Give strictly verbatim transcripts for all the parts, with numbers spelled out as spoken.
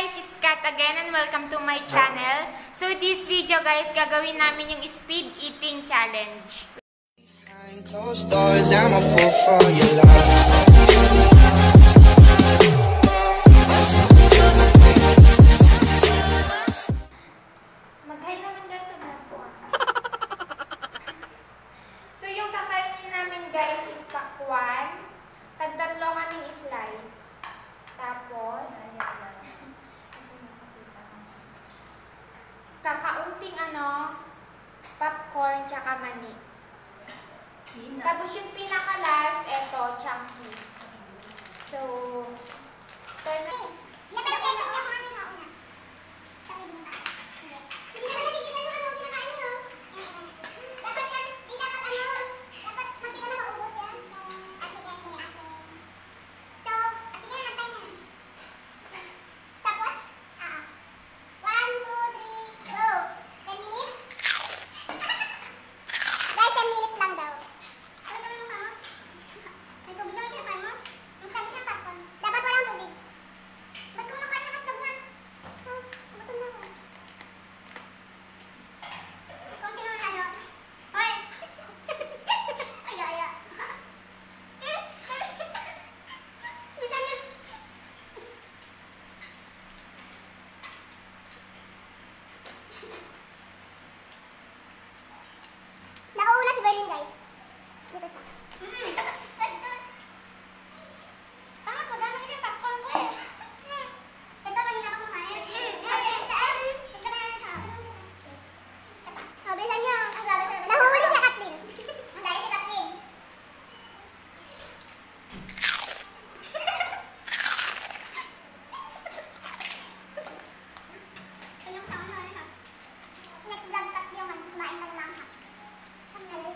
guys, it's Kat again and welcome to my channel. So this video guys, gagawin namin yung speed eating challenge. Behind closed doors, I'm a fool for your love. Mag-hi naman guys sa vlog ko. So yung kakainin namin guys is pakwan. Tagtatlo kaming slice. Tapos kakaunting ano, popcorn tsaka mani. Tapos yung pinakalas, eto, chunky. So, start na. Guys, dito pa. Tama po, dami yung popcorn ko eh. Ito, kanina pa kumain. Ito na yan siya. Oh, bilisan nyo. Nahuhuli si Kathleen. Ang dahil si Kathleen. Yung sa ano, ano. Next vlog cut yung kumain ka lang ha. Ang galit.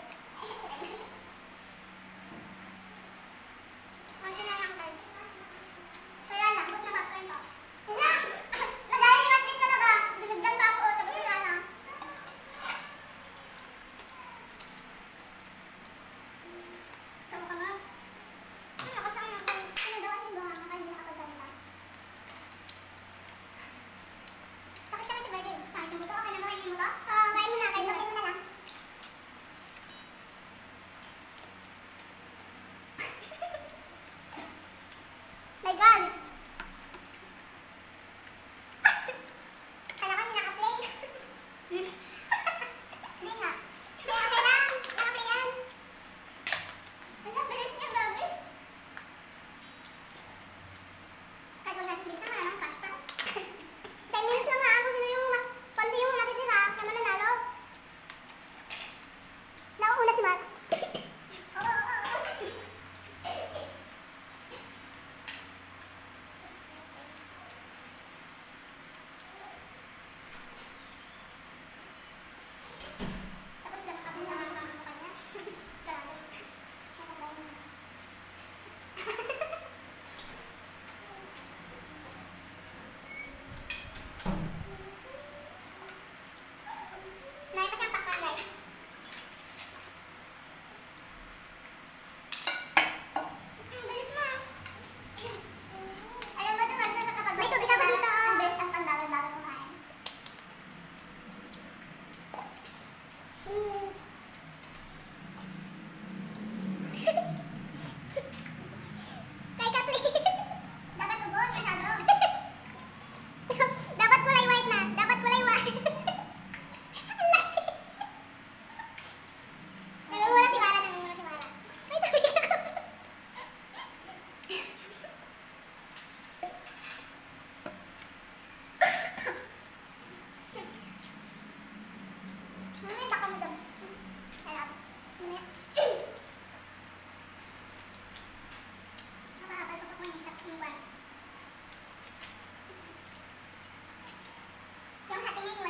My God! Kala ka naka-play? Hindi nga. Kaya okay lang. Naka-play yan. Ano, bilis niya, grabe. Kahit huwag natin bilisan, wala nang cash pass. ten minutes lang ha. Kung sino yung mas konti yung natitira, kaya mananalo. Nauuna si Mara. Yung hati niya